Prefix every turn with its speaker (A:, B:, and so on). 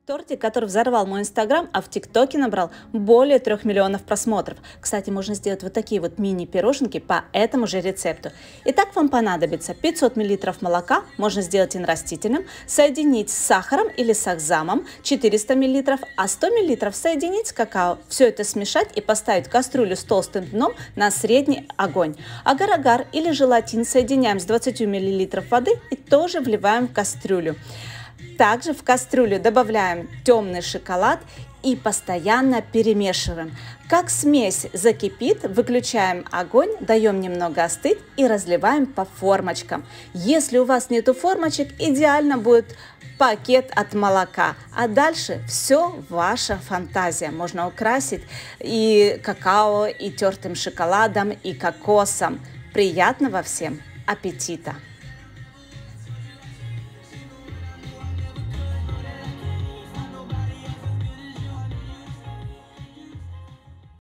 A: Тортик, который взорвал мой инстаграм, а в ТикТоке набрал более 3 миллионов просмотров. Кстати, можно сделать вот такие вот мини-пироженки по этому же рецепту. Итак, вам понадобится 500 мл молока, можно сделать и на растительном, соединить с сахаром или с ахзамом 400 мл, а 100 мл соединить с какао. Все это смешать и поставить кастрюлю с толстым дном на средний огонь. Агар-агар или желатин соединяем с 20 мл воды и тоже вливаем в кастрюлю. Также в кастрюлю добавляем темный шоколад и постоянно перемешиваем. Как смесь закипит, выключаем огонь, даем немного остыть и разливаем по формочкам. Если у вас нету формочек, идеально будет пакет от молока. А дальше все ваша фантазия. Можно украсить и какао, и тертым шоколадом, и кокосом. Приятного всем аппетита!